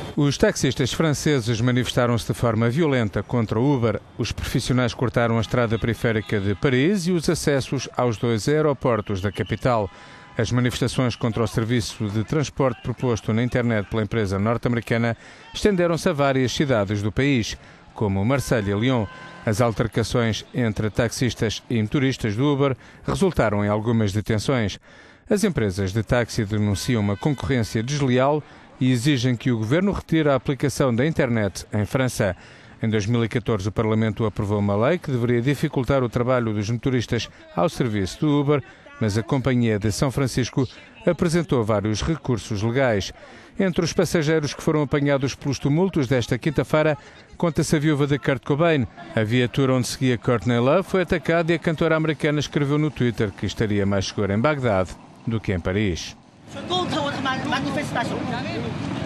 Os taxistas franceses manifestaram-se de forma violenta contra o Uber. Os profissionais cortaram a estrada periférica de Paris e os acessos aos 2 aeroportos da capital. As manifestações contra o serviço de transporte proposto na internet pela empresa norte-americana estenderam-se a várias cidades do país, como Marselha e Lyon. As altercações entre taxistas e motoristas do Uber resultaram em algumas detenções. As empresas de táxi denunciam uma concorrência desleal e exigem que o governo retire a aplicação da internet em França. Em 2014, o Parlamento aprovou uma lei que deveria dificultar o trabalho dos motoristas ao serviço do Uber, mas a Companhia de São Francisco apresentou vários recursos legais. Entre os passageiros que foram apanhados pelos tumultos desta quinta-feira, conta-se a viúva de Kurt Cobain. A viatura onde seguia Courtney Love foi atacada e a cantora americana escreveu no Twitter que estaria mais segura em Bagdade do que em Paris.